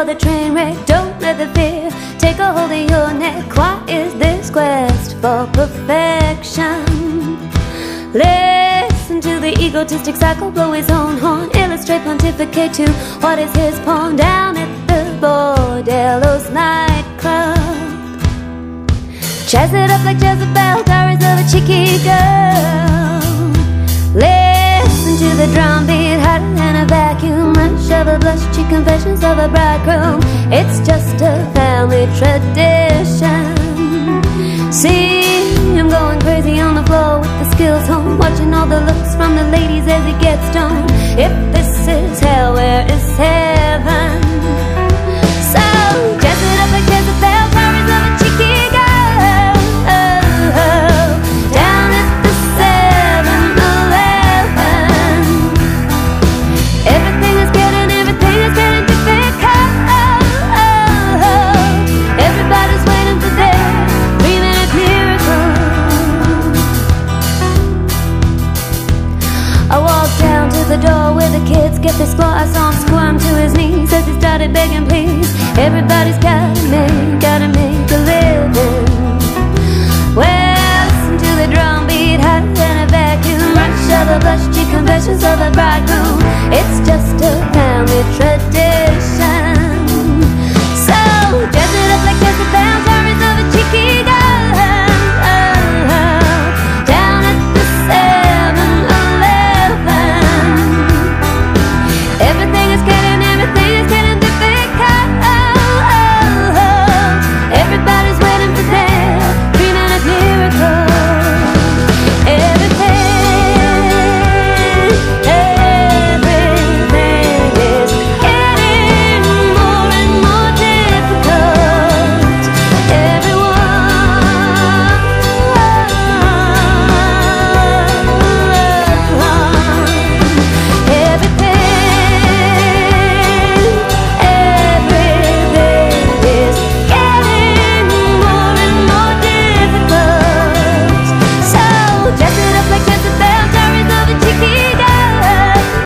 for the train wreck. Don't let the fear take a hold of your neck. Why is this quest for perfection? Listen to the egotistic cycle blow his own horn, illustrate, pontificate to what is his pawn down at the Bordello's nightclub. Jazz it up like Jezebel, diaries of a cheeky girl. Listen to the drum beat, hotter than a vacuum rush of a blush cheek, confessions of a bridegroom. It's just a family tradition. See him going crazy on the floor with the skills home, watching all the looks from the ladies as he gets stoned. If this is hell, where is heaven? So jazz it up like Jezebel, diaries of a cheeky girl. Down at the 7-Eleven, everything is getting difficult. Everybody's waiting for their 3-minute miracle. I walked down to the door where the kids get their score. I saw him squirm to his knees as he started begging please. Everybody's gotta make a living. Well, listen to the drum beat, hotter than a vacuum rush of a blush cheek, confessions of a bridegroom. It's just a family tradition.